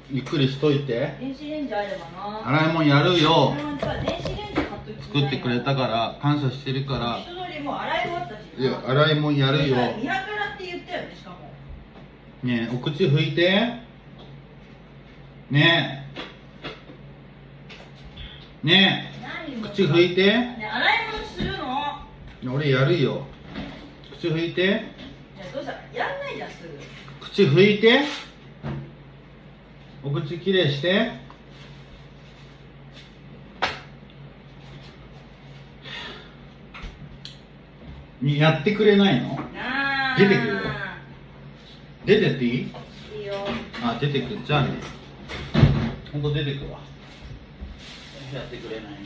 ゆっくりしといて。 電子レンジあればな。 洗い物やるよ。 電子レンジ買っとき作ってくれたから感謝してるから。 人通りもう洗い終わったし。 いや、洗い物やるよ。 見計らって言ったよね、しかも。 ねえ、お口拭いて。ねえ。ねえ。口拭いて。 ね、洗い物するの。 俺やるよ。口拭いて。 いや、どうした、やんないじゃん、すぐ。 口拭いて。お口きれいして。やってくれないの？出てくるよ。出てっていい？いいよ。 あ、出てくる。じゃあね。ほんと出てくるわ。やってくれないなら。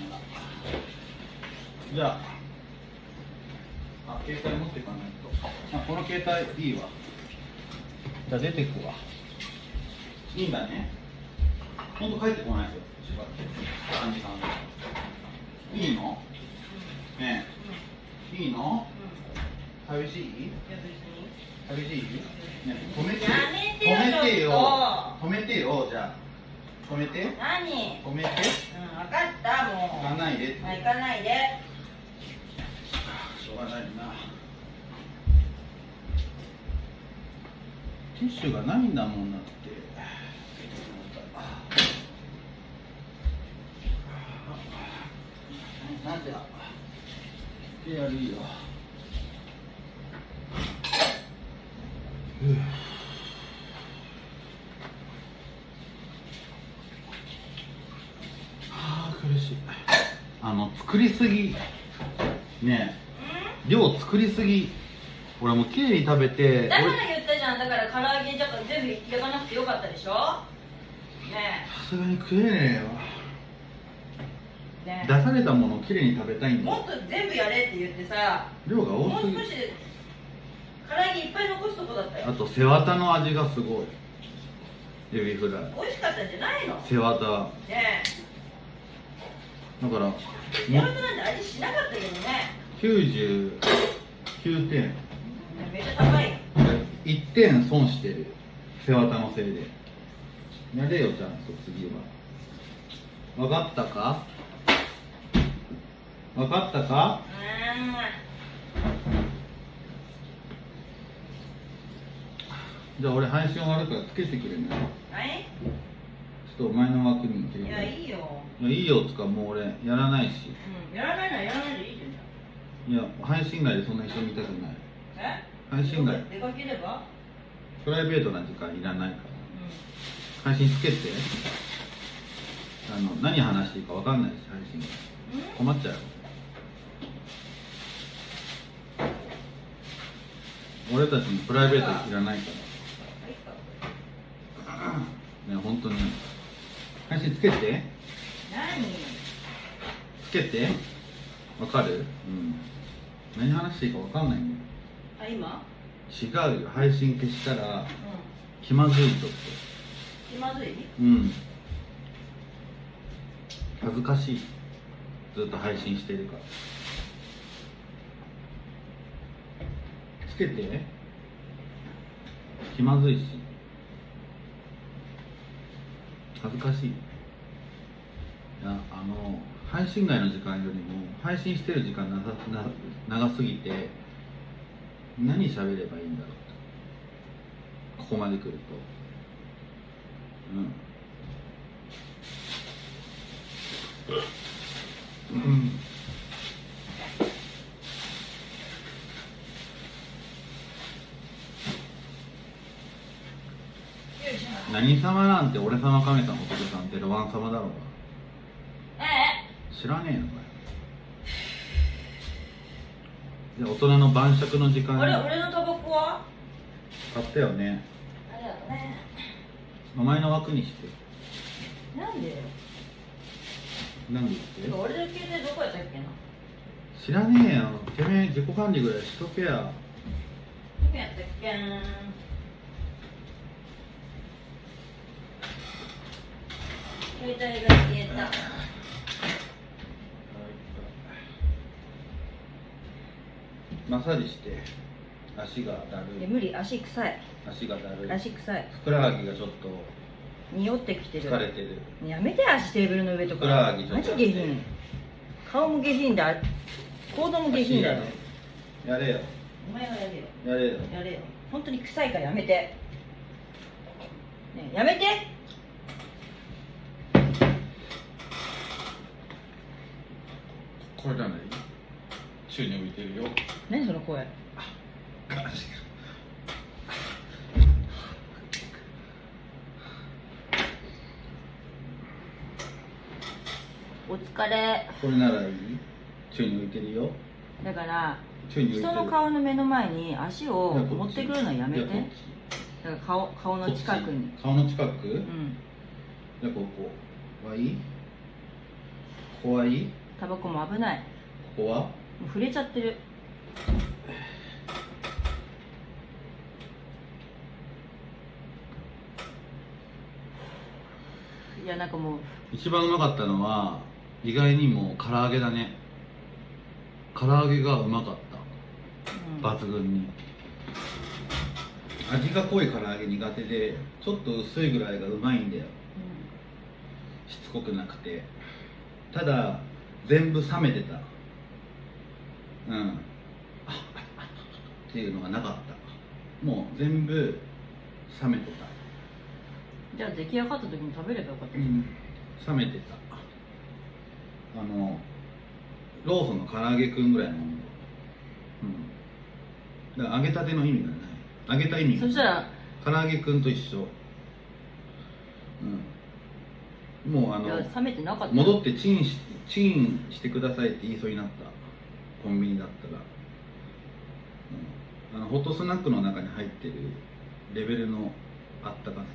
じゃあ、携帯持ってかないと。この携帯いいわ。じゃあ出てくわ。いいんだね。ほんと帰ってこないですよ。しばらく。3時間ぐらい。いいの？ねえ。いいの？寂しい？寂しい？ね、止めて。 やめてよ。 止めてよ。止めてよ、じゃあ。止めて。 何？ 止めて。 うん、分かった、もう。 行かないで。 行かないで。 しょうがないな。ティッシュがないんだもんなって。なんでやるよ。苦しい。作りすぎねえ、量作りすぎ。俺もうきれいに食べて。 だから言ったじゃん。だから唐揚げじゃから全部焼かなくてよかったでしょ。ねえ、 さすがに食えねえよ。 ねえ、 出されたものをきれいに食べたいんだ。 もっと全部やれって言ってさ、 量が多すぎ。 もう少し唐揚げいっぱい残すとこだったよ。 あと背わたの味がすごい。エビフライ美味しかったんじゃないの。 背わたねだからえ、背わたなんて味しなかったけどね。 99点。 めっちゃ高い。 1点損してる。背わたのせいで。やれよちゃんと次は。分かったか？分かったか？じゃあ俺配信終わるからつけてくれない？ はい。 ちょっとお前の枠に入れて。 いや、いいよ。 いや、いいよつかもう俺やらないし。 うん、やらないならやらないでいいじゃん。 いや、配信外でそんな人見たくない。 え？ 配信外。 出かければ？ プライベートな時間いらないから。配信つけて。何話していいか分かんないし、配信外。困っちゃうよ。俺たちにプライベートいらないから。ね、本当に。配信つけて。 何？ つけて。わかる？うん。何話していいかわかんないんだよ。 今？ 違うよ。配信消したら、気まずいとって。 気まずい？ うん。恥ずかしい。ずっと配信してるから。つけて。気まずいし。恥ずかしい。いや、配信外の時間よりも配信してる時間長すぎて、何喋ればいいんだろうと。ここまで来ると。何様なんて俺様神様仏さんってロワン様だろうが。知らねえのかよ。じゃあ大人の晩酌の時間に。 あれ、俺のタバコは？ 買ったよね。 ありがとうね。 お前の枠にして。 なんでよ。 なんで言って。 俺の携帯どこやったっけな。 知らねえよ。てめえ自己管理ぐらいしとけや。 どこやったっけな。携帯が消えた。 マッサージして足がだるい。 無理、足臭い。 足がだるい。 足臭い。 ふくらはぎがちょっと匂ってきてる。 疲れてる。 やめて、足テーブルの上とか。 ふくらはぎちょマっとジ下品。顔も下品だ。行動も下品だよ。 やれよ。 お前がやれよ。 やれよ。 やれよ。本当に臭いからやめて。ねえ、やめて。 これじゃない？宙に浮いてるよ。 何その声。お疲れ。 これならいい？宙に浮いてるよ。 だから宙に浮いてる。 人の顔の目の前に足をいやこっち持ってくるのやめて。 いやこっちだから顔の近くに。 顔の近く？ うん。 じゃあここはいい？ここはいい？ タバコも危ない。 ここは？ もう触れちゃってる。いや、なんかもう一番うまかったのは意外にも唐揚げだね。唐揚げがうまかった、抜群に。味が濃い唐揚げ苦手で、ちょっと薄いぐらいがうまいんだよ、しつこくなくて。ただ全部冷めてた。っていうのがなかった。もう全部冷めてた。 じゃあ出来上がった時に食べればよかった。 冷めてた。ローソンの唐揚げくんぐらいの温度。だから揚げたての意味がない。揚げた意味がない。 そしたら唐揚げくんと一緒。もういや冷めてなかった。 戻ってチンしてくださいって言いそうになった。コンビニだったら、ホットスナックの中に入ってるレベルのあったかさ、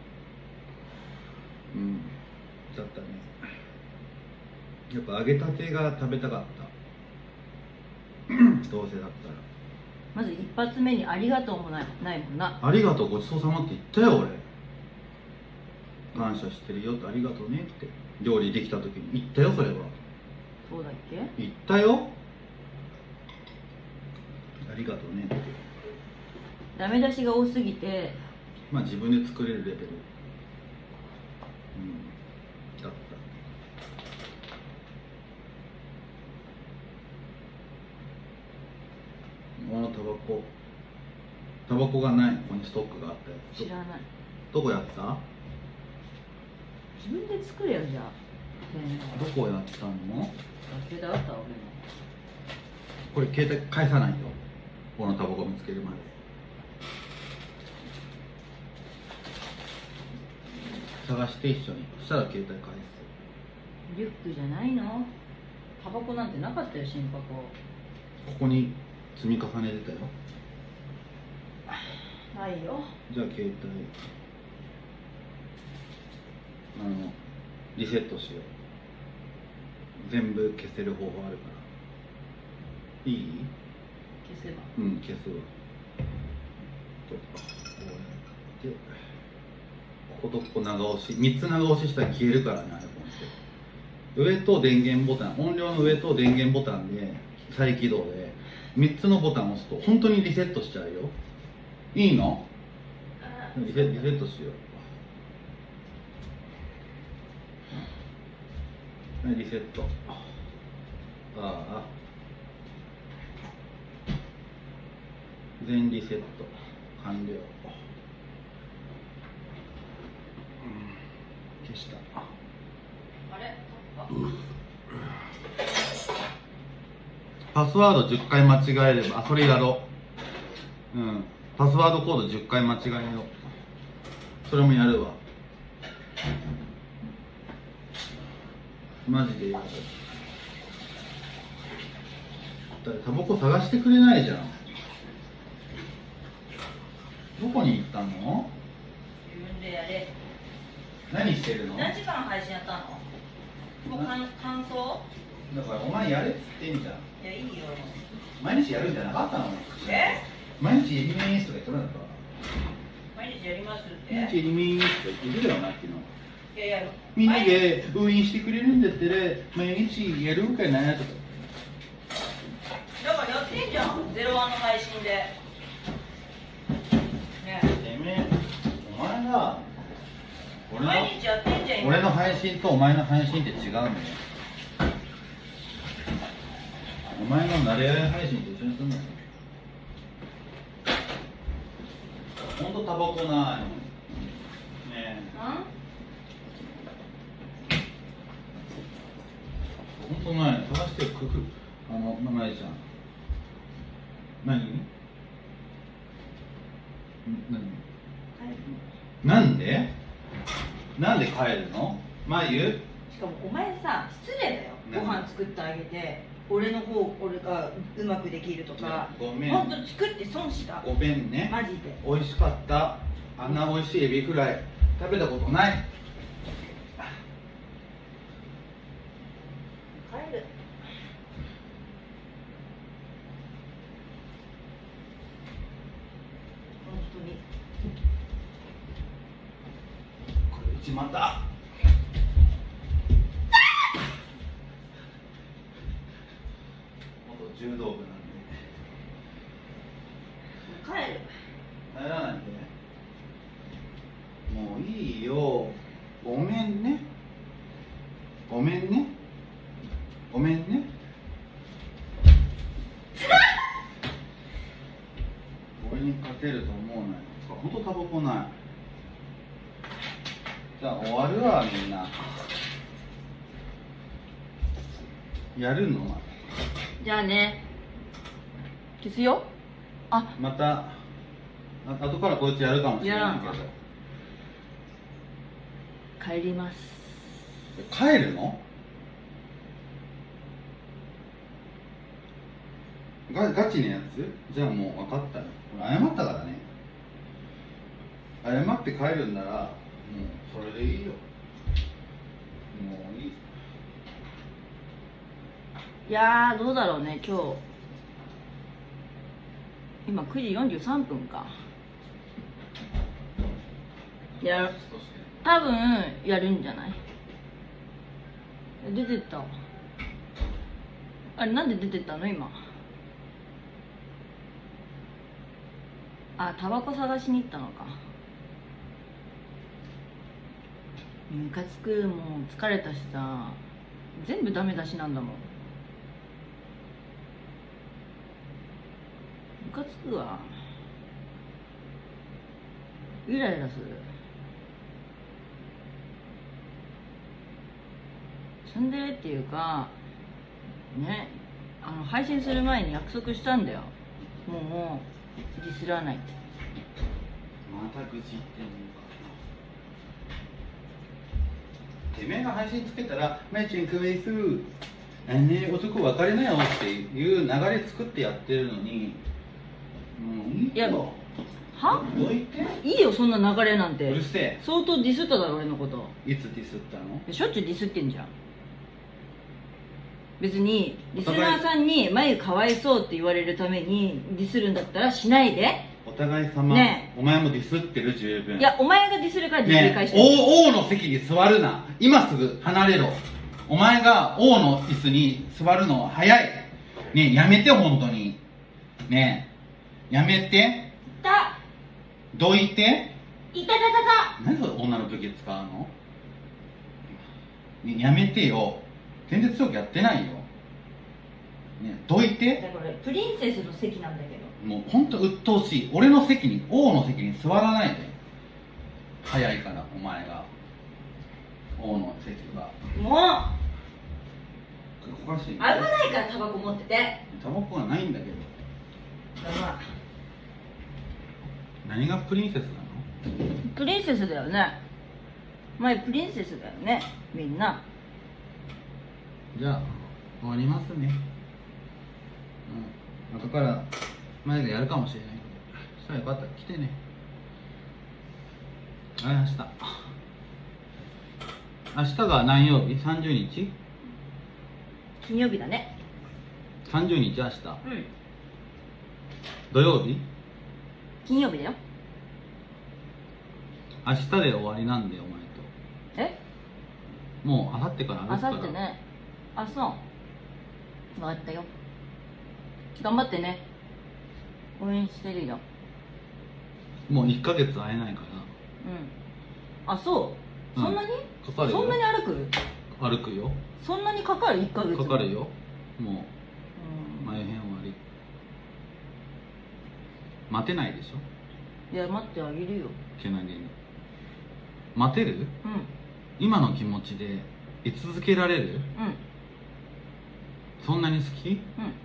だったね。やっぱ揚げたてが食べたかったどうせだったら。 まず一発目にありがとうもないもんな。 ありがとう、ごちそうさまって言ったよ俺。感謝してるよって、ありがとうねって料理できた時に言ったよ。それはそうだっけ？ 言ったよ。ありがとうねって。 ダメ出しが多すぎて、 まあ自分で作れるレベルだった。このタバコがない。ここにストックがあったやつ。 知らない。 どこやった？ 自分で作れよ、じゃあ。 どこやったの？ 携帯あった俺も。 これ携帯返さないと。このタバコ見つけるまで。探して一緒に。そしたら携帯返す。 リュックじゃないの？タバコなんてなかったよ、新箱。 ここに積み重ねてたよ。 ないよ。じゃあ携帯リセットしよう。全部消せる方法あるから。いい？ 消せば。 消すわ。とかこうやってこことここ長押し、3つ長押ししたら消えるからね。 iPhone って上と電源ボタン、音量の上と電源ボタンで再起動で3つのボタンを押すと本当にリセットしちゃうよ。いいの？リセットしよう。リセット。全リセット完了。消した。 あれ？ パスワード10回間違えれば、それやろう。パスワードコード10回間違えよう。それもやるわ。マジでやる。だってタバコ探してくれないじゃん。どこに行ったの？ 自分でやれ。 何してるの？ 何時間配信やったの？もう感想？ だからお前やれっつってんじゃん。 いや、いいよ。 毎日やるんじゃなかったの？毎日やりますとか言ってなかった？ 毎日やりますって。 毎日やりますとか言ってるよな、昨日。 いやいや、 みんなで応援してくれるんだったら毎日やるかなとか。 だからやってんじゃん、01の配信で。ねてめえ、お前がこ毎日やってんじゃん。 俺の配信とお前の配信って違うのよ。お前の慣れ合い配信と一緒にすんのよ。ほんとタバコないねえ。ほんとない。探してよ、くく。まいちゃん。何？なんで？なんで帰るの？まゆ？ しかもお前さ、失礼だよ。ご飯作ってあげて、俺がうまくできるとか。 ごめん。 ほんと作って損した。 ごめんね。 マジで。 美味しかった。あんな美味しいエビフライ食べたことない。 帰る。本当に。 これ内股。元柔道部なんで。 帰る。 帰らないで。もういいよ。ごめんね。ごめんね。ごめんね。俺に勝てると思うなよ。ほんとタバコない。じゃあ終わるわ、みんな。やるの？ じゃあね。消すよ。あ、 また後からこいつやるかもしれないけど。 帰ります。 帰るの？ガチのやつ？じゃあもう分かったよ。俺謝ったからね。謝って帰るんならもうそれでいいよ。もういい。 いやー、どうだろうね、今日。今9時43分か。多分やるんじゃない？出てった。あれ、なんで出てったの今？あ、タバコ探しに行ったのか。ムカつく。もう疲れたしさ、全部ダメ出しなんだもん。ムカつくわ。イライラする。ツンデレっていうかね、配信する前に約束したんだよ。もうディスらないって。 また愚痴言ってんのか。てめえが配信つけたら「まいちゃんかわいそう」ね、男別れなよっていう流れ作ってやってるのに、もういいよ。 は？ どいて。 いいよ、そんな流れなんて。 うるせえ。 相当ディスっただろ、俺のこと。 いつディスったの？ しょっちゅうディスってんじゃん。別にリスナーさんに「眉かわいそう」って言われるためにディスるんだったらしないで。 お互い様。 ねえ、 お前もディスってる十分。 いや、お前がディスるからディスり返してる。ねえ、王の席に座るな。今すぐ離れろ。お前が王の椅子に座るのは早い。ねえ、やめて、本当に。ねえ、やめて。 いた。 どいて。 いたたたた。 何それ女の武器使うの？ねえ、やめてよ。全然強くやってないよ。ねえ、どいて。 これプリンセスの席なんだけど。 もう本当鬱陶しい。俺の席に、王の席に座らないで。早いからお前が王の席が。 もおかしい、ね、 危ないからタバコ持ってて。 タバコがないんだけど。何がプリンセスなの？ プリンセスだよね。前プリンセスだよね、みんな。 じゃあ終わりますね。うん、後から前がやるかもしれない。そしたらよかったら来てね。明日が何曜日？30日？ 金曜日だね。 30日明日。 うん。 土曜日？ 金曜日だよ。 明日で終わりなんで、お前と。 え？ もう明後日から明後日ね。あ、そう。分かったよ。頑張ってね。応援してるよ。 もう1ヶ月会えないから。 うん。あ、そう。 そんなにかかるよ。 そんなに歩くよ。 そんなにかかる1ヶ月かかるよ。もううん前編終わり。待てないでしょ。 いや待ってあげるよ。 けなげに待てる？ うん。 今の気持ちで居続けられる？ うん。 そんなに好き？ うん。